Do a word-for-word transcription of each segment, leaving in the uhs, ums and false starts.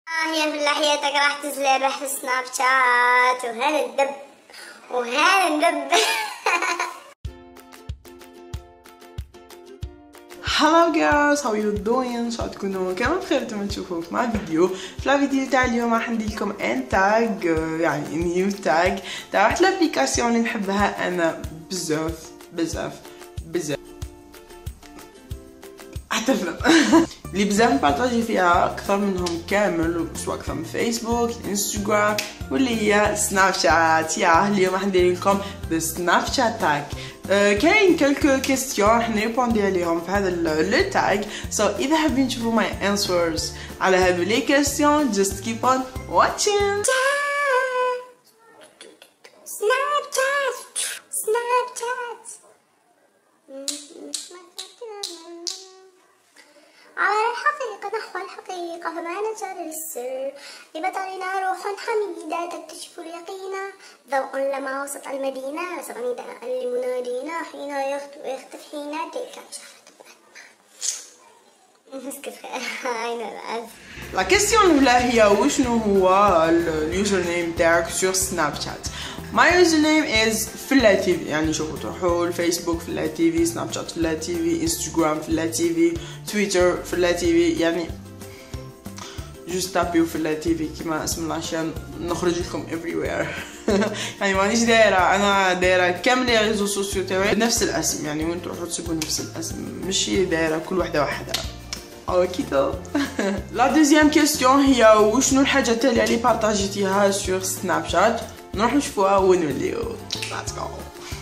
آه هي في حياتك راح تزلبح في سناب شات وهذا الدب وهذا الدب. Hello guys, how you doing؟ شو تكونوا كمان بخير انتم تشوفوك مع فيديو. في الفيديو تاع اليوم راح ندير لكم ان تاج، يعني نيو تاج تاع واحد الابليكاسيون اللي نحبها انا بزاف بزاف بزاف حتى فيلم اللي بزاف نبارطاجي فيها اكثر منهم كامل، سواء اكثر من فيسبوك، انستغرام، واللي هي سناب شات. يا اليوم راح ندير لكم بالسناب شات تاج. كاين كلكو كيستيون راح نريبوندي عليهم في هذا لو تاج. سو اذا حابين تشوفوا ماي انسورز على هذو لي كيستيون just keep on watching. سناب شات سناب شات على الحقيقة نحو الحقيقة فما نجعل السر لبطلنا روح حميدة تكتشف اليقين ضوء لما وسط المدينة صغني داء لمنادينا حين يختفي حين تلك شهرة مسكت عين الألف. لا كيستيون الأولى هي وشنو هو اليوزر نيم تاعك سور سناب شات. My username is فلا تي في، يعني شوفوا تروحوا الفيسبوك فلا تي في، سناب شات فلا تي في، انستغرام فلا تي في، تويتر فلا تي في، يعني جوست تابيو فلا تي في كيما اسم العشان نخرج لكم everywhere. يعني مانيش دايره، انا دايره كامل لي ريزو سوسيو تاعي بنفس الاسم، يعني وين تروحوا تسيبوا نفس الاسم، ماشي دايره كل وحده وحدها. اوكي تو. لا دوزيام كيستيون هي وشنو الحاجات اللي بارطاجيتيها سور سناب شات. نروح نشوفوها ونوليو. Let's go.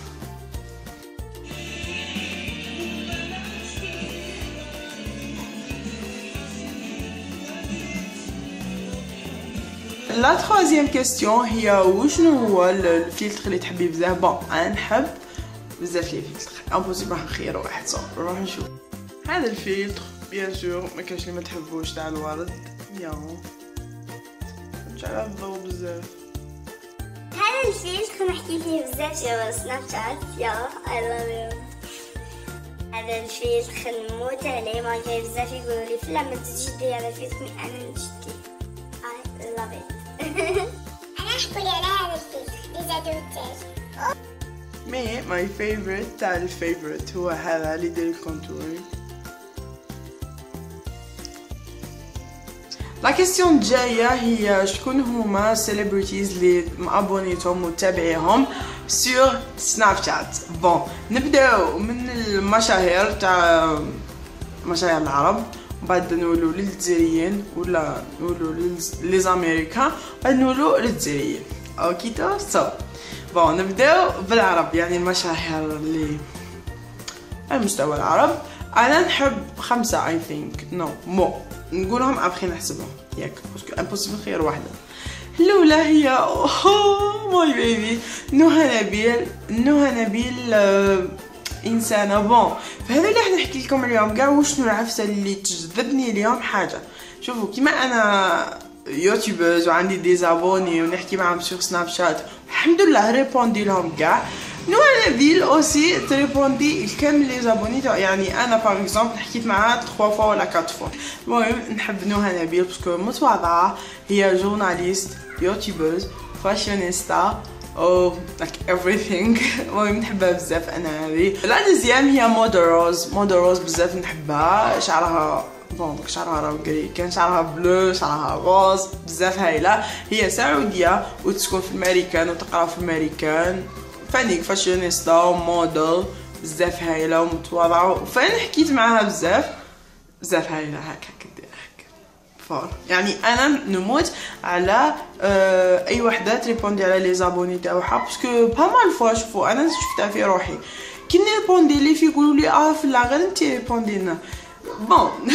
لا تخوازيام كيستيون هي وشنو هو الفلتر اللي تحبيه بزاف. بون انا نحب بزاف لي فلتر، امبوسيبل نخير واحد. صو نروح نشوف هذا الفلتر. بيان سور ما كاينش اللي ما تحبوش تاع الورد. يا نجعل الضوء بزاف. هذا الفيلتر نحكي فيه بزاف في سناب شات. يا اي لاف يو. هذا الفيلتر نموت عليه، ما جاي بزاف يقولوا لي فلا ما تجدي هذا الفيلتر، انا نجدي. اي لاف ات. انا نحكي لي على هذا الفيلتر اللي زادو التاج. مي ماي فيفورت تاع الفيفورت هو هذا اللي يدير الكونتورينغ. لا كيستيون الجايه هي شكون هما سيليبريتيز اللي مابونيتهم وتابعيهم سور سناب شات. بون نبداو من المشاهير تاع مشاهير العرب، بعد نولو للجزائريين ولا نولو لي زاميريكان، بعد نولو للجزائريين. اوكي تو. سو بون نبداو بالعرب، يعني المشاهير اللي على مستوى العرب. انا نحب خمسه اي ثينك نو مو نقولهم ابخي نحسبهم ياك باسكو امبوسيبل خير واحده. الاولى هي اوه ماي بيبي نهى نبيل. نهى نبيل آه انسانه. بون فهذا اللي راح نحكي لكم اليوم كاع وشنو العفسه اللي تجذبني اليوم. حاجه شوفوا كيما انا يوتيوبرز وعندي ديزابوني ونحكي معهم سور سناب شات، الحمد لله ريبوندي لهم كاع. نوع نبيل اوسي تريبوندي الكامل لي زابوني تاع، يعني انا باغ اكزومبل حكيت معاها ثلاث فوا ولا أربعة فوا. المهم نحب نوها نبيل باسكو متواضعه، هي جورناليست، يوتيوبرز، فاشيونيستا او لايك everything. المهم نحبها بزاف انا هذه. لا دوزيام هي مودا روز. مودا روز بزاف نحبها، شعرها بون شعرها راه كري، كان شعرها بلو، شعرها روز، بزاف هايله. هي سعوديه وتسكن في الامريكان وتقرا في الامريكان، فانيك فاشيونيستا وموديل بزاف هايله ومتواضعه. فانا حكيت معاها بزاف بزاف هايله هكا كدير هكا فور. يعني انا نموت على آه اي وحده تريبوندي على لي زابوني تاعها باسكو با مال فوا. شوفوا انا شفتها في روحي كي نريبوندي لي في يقولوا لي اه فلا غير انت ريبوندي لنا. بون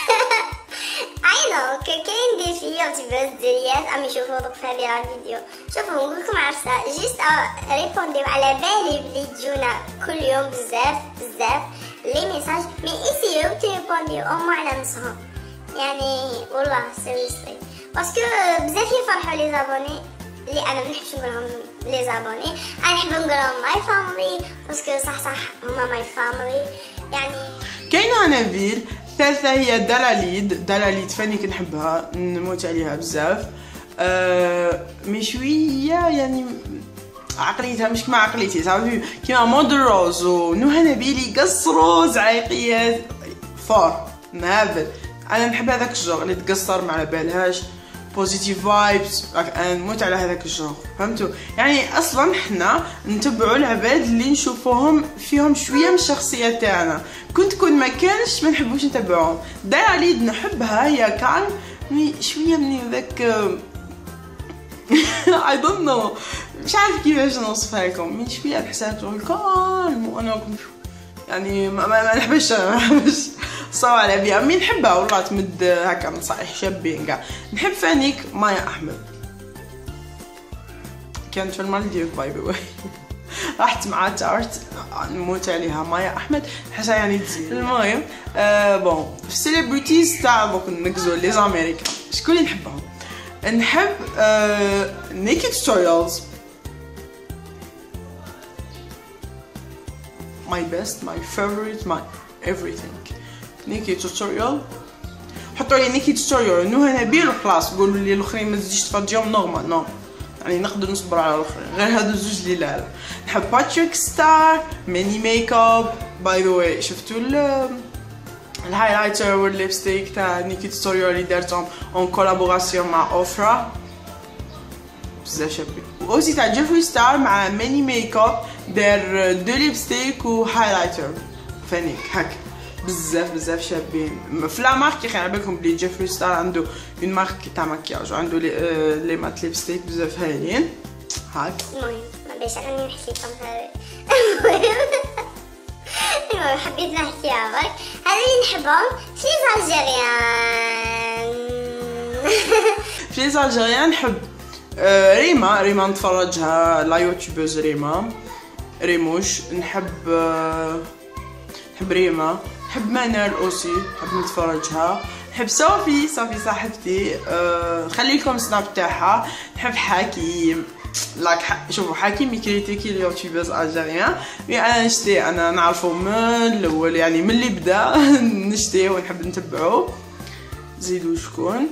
اي نو كاين دي في يوتيوبرز دياليات ام يشوفوا دوك في هذه الفيديو. شوفوا نقول لكم عرسه جيست ريبونديو على بالي بلي تجونا كل يوم بزاف بزاف لي ميساج، مي ايسيو تريبونديو او مو على نصهم، يعني والله سيريسلي باسكو بزاف يفرحوا لي زابوني اللي انا ما نحبش نقولهم لي زابوني، انا نحب نقولهم ماي فاميلي باسكو صح صح هما ماي فاميلي. يعني كاينه نبيل الثالثه هي دلاليد. دلاليد فاني كنحبها نموت عليها بزاف. أه مي شويه يعني عقليتها مش كما عقليتي صافي كيما مود روز ونهى نبيل يقصروا زعيقيات فور نهبل. انا نحب هذاك الجوغ اللي تقصر ما على بالهاش بوزيتيف فايبس. انا نموت على هذاك الجوغ فهمتوا يعني. اصلا حنا نتبعوا العباد اللي نشوفوهم فيهم شويه من الشخصيه تاعنا. كنت كون ما كانش ما نحبوش نتبعوهم. دلاليد نحبها هي كان شويه من ذاك I don't know مش عارف كيفاش نوصفها لكم. من شويه نحسها تقول كالم وانا يعني ما, ما نحبش ما نحبش صوا على بيها. مي نحبها والله تمد هكا نصايح شابين كاع. نحب فانيك مايا احمد كانت في المالديف باي ذا واي. رحت مع تارت نموت عليها مايا احمد نحسها يعني تزين. المهم آه بون في السيليبريتيز تاع دوك نقزو لي زاميريكان شكون اللي نحبهم؟ نحب آه نيكي توتوريالز my best my favorite my everything. نيكي توتوريال حطوا لي نيكي توتوريال نهى نبيل وخلاص. قولوا لي الاخرين ما تزيدش تفرجيهم نورمال نو يعني نقدر نصبر على الاخرين غير هادو زوج اللي لا لا. نحب باتريك ستار ماني ميك اب باي ذا واي. شفتوا الهايلايتر والليبستيك تاع نيكي توتوريال اللي دارتهم اون كولابوراسيون مع اوفرا بزاف شابين. واوسي تاع جيفري ستار مع ماني ميك اب دار دو ليبستيك وهايلايتر فانيك هكا بزاف بزاف شابين. في لا مارك يخي على بالكم بلي جيفري ستار عنده اون مارك تاع مكياج وعنده لي آه لي مات ليبستيك بزاف هايلين هاك. المهم ما باش راني نحكي لكم المهم المهم حبيت نحكيها برك. هذا اللي نحبهم في لي الجيريان. في لي الجيريان نحب آه ريما. ريما نتفرجها لا يوتيوبرز ريما ريموش. نحب آه نحب ريما. نحب منال اوسي نحب نتفرجها. نحب صوفي صوفي صاحبتي أه خلي لكم سناب تاعها. نحب حكيم لاك ح... شوفوا حكيم يكريتيكي اليوتيوبرز الجيريان مي انا نشتي انا نعرفو من الاول يعني من اللي بدا نشتيه ونحب نتبعو. زيدوا شكون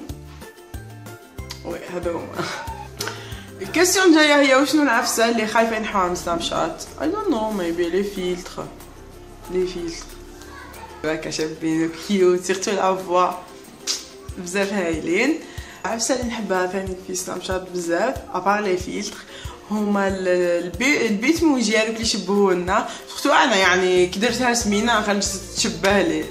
وي هذا هما. الكاستيون الجايه هي وشنو العفسه اللي خايفه نحوها من سناب شات؟ اي دون نو ميبي لي فيلتر لي فيلتر هكا شابين وكيوت سيرتو لا فوا بزاف هايلين. العفسه اللي نحبها ثاني في سناب شات بزاف ابار لي فيلتر هما البيت موجي هذوك اللي يشبهوا لنا سورتو انا يعني كي درتها سمينه خليت تشبه لي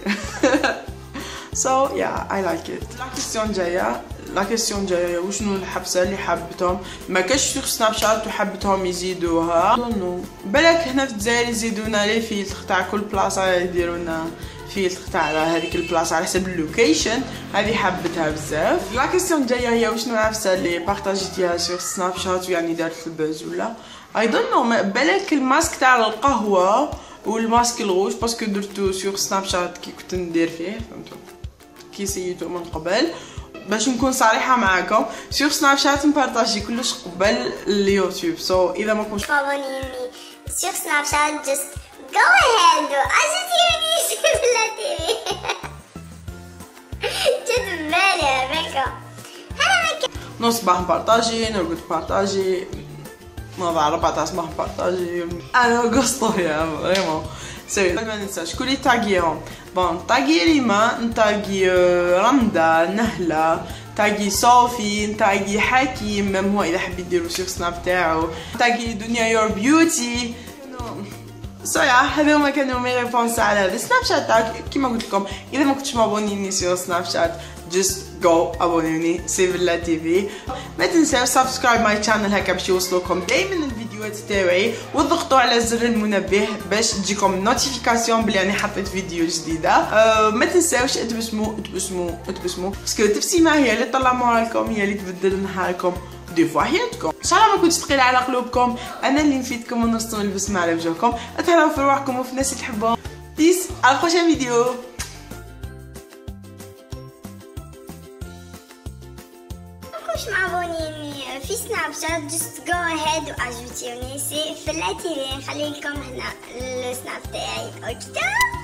سو يا اي لايك ات. لا كيسيون جايه لا كيسيون جايه وشنو الحبسه اللي حبتهم ما كاش في سناب شات وحبتهم يزيدوها نو بالك هنا في الجزائر يزيدونا لي فيلتر تاع كل بلاصه يديروا لنا فيلتر تاع هذيك البلاصه على حسب اللوكيشن. هذه حبتها بزاف. لا كيسيون جايه هي وشنو العفسه اللي بارطاجيتيها سور سناب شات ويعني دارت البوز ولا اي دون نو بالك الماسك تاع القهوه والماسك الغوش باسكو درتو سور سناب شات كي كنت ندير فيه فهمتوا كي سيتو من قبل. باش نكون صريحه معاكم سور سناب شات نبارطاجي كلش قبل اليوتيوب سو so, اذا ما كنتش فابونيني سور سناب شات جست جو اهيد اجيتيني في لا تي جد بالي هذاك انا نص صباح نبارطاجي نرقد بارطاجي نوضع أربعة صباح نبارطاجي انا قصطو يا فريمون سوري ما ننساش كلي تاغيهم بون تاغي ريما نتاغي رندا نهله تاغي صوفي نتاغي حكيم ميم هو اذا حب يديرو سيغ سناب تاعو تاغي دنيا يور بيوتي سوري هذا هما كانوا مي ريبونس على هذا سناب شات تاعك. كيما قلت لكم اذا ما كنتش مابونيني سيغ سناب شات جست جو ابونيوني سي فيلا تي في. ما تنساو سبسكرايب ماي شانل هكا باش يوصلوكم دائما الفيديوهات تاعي وضغطوا على زر المنبه باش تجيكم نوتيفيكاسيون بلي راني حطيت فيديو جديده. أه ما تنساوش تبسموا تبسموا تبسموا باسكو التبسيمه هي اللي طلع مورالكم هي اللي تبدل نهاركم دي فوا حياتكم. ان شاء الله ما كنتش ثقيله على قلوبكم انا اللي نفيدكم ونرسم البسمه على وجهكم. اتهلاو في روحكم وفي الناس اللي تحبوهم. بيس على البروشين فيديو. مش معبونيني في سناب شات جست جو اهيد واجوتيوني سي في لا تي في نخلي لكم هنا السناب تاعي اوكي.